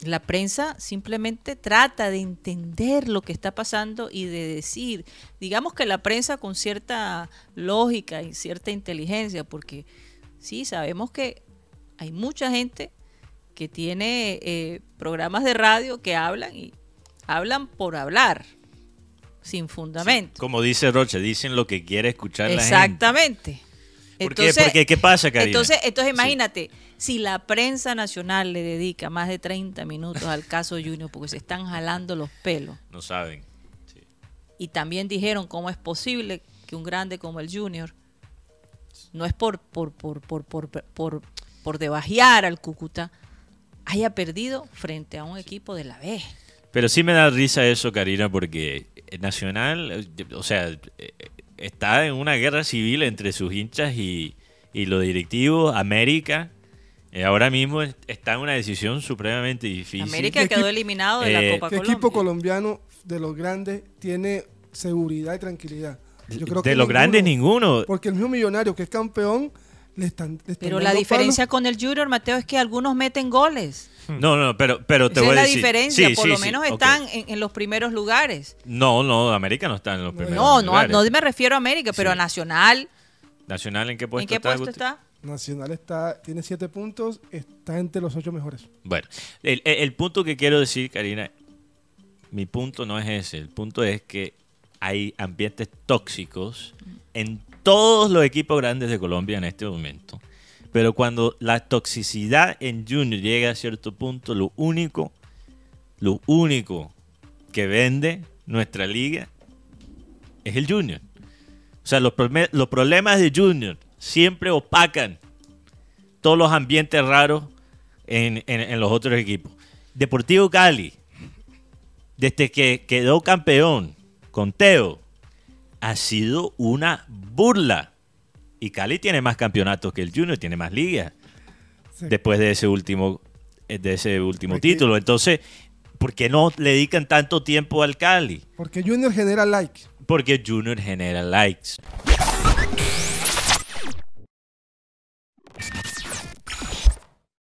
La prensa simplemente trata de entender lo que está pasando y de decir, digamos que la prensa con cierta lógica y cierta inteligencia, porque sí, sabemos que hay mucha gente que tiene programas de radio que hablan y hablan por hablar, sin fundamento. Sí, como dice Rocha, dicen lo que quiere escuchar la gente. Exactamente. ¿Por qué? Porque, ¿qué pasa, Karina? Entonces imagínate, si la prensa nacional le dedica más de 30 minutos al caso Junior porque se están jalando los pelos. No saben. Sí. Y también dijeron cómo es posible que un grande como el Junior, no es por debajear al Cúcuta, haya perdido frente a un equipo de la B. Pero sí me da risa eso, Karina, porque Nacional, o sea, está en una guerra civil entre sus hinchas y los directivos. América ahora mismo está en una decisión supremamente difícil. América quedó eliminado de la Copa ¿Qué Colombia? equipo colombiano de los grandes tiene seguridad y tranquilidad? Yo creo de que los grandes ninguno. Porque el mismo Millonario, que es campeón, le están Pero la diferencia con el Junior, Mateo, es que algunos meten goles. No, pero te Esa voy a decir. es la diferencia, Sí, por sí, lo sí, menos ok. están en los primeros lugares. No, América no está en los primeros No lugares. me refiero a América, pero Sí. a Nacional. ¿Nacional en qué puesto ¿En qué está? puesto Guti? está? Nacional tiene 7 puntos, está entre los 8 mejores. Bueno, el punto que quiero decir, Karina, mi punto no es ese. El punto es que hay ambientes tóxicos en todos los equipos grandes de Colombia en este momento. Pero cuando la toxicidad en Junior llega a cierto punto, lo único que vende nuestra liga es el Junior. O sea, los problemas de Junior siempre opacan todos los ambientes raros en los otros equipos. Deportivo Cali, desde que quedó campeón con Teo, ha sido una burla. Y Cali tiene más campeonatos que el Junior, tiene más ligas. Sí. Después de ese último título. Entonces, ¿por qué no le dedican tanto tiempo al Cali? Porque Junior genera like. Porque Junior genera likes.